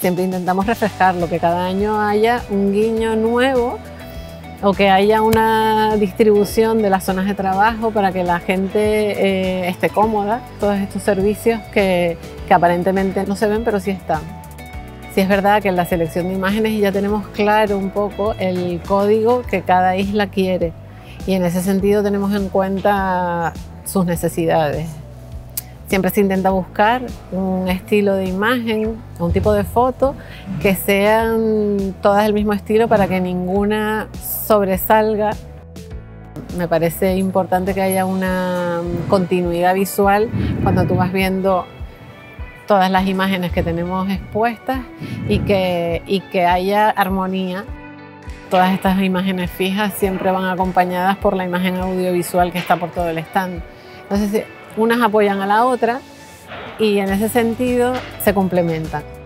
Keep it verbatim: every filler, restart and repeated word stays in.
siempre intentamos refrescarlo, que cada año haya un guiño nuevo o que haya una distribución de las zonas de trabajo para que la gente eh, esté cómoda. Todos estos servicios que, que aparentemente no se ven, pero sí están. Sí es verdad que en la selección de imágenes ya tenemos claro un poco el código que cada isla quiere y en ese sentido tenemos en cuenta sus necesidades. Siempre se intenta buscar un estilo de imagen, un tipo de foto que sean todas del mismo estilo para que ninguna sobresalga. Me parece importante que haya una continuidad visual cuando tú vas viendo todas las imágenes que tenemos expuestas y que, y que haya armonía. Todas estas imágenes fijas siempre van acompañadas por la imagen audiovisual que está por todo el stand. Entonces, unas apoyan a la otra y en ese sentido se complementan.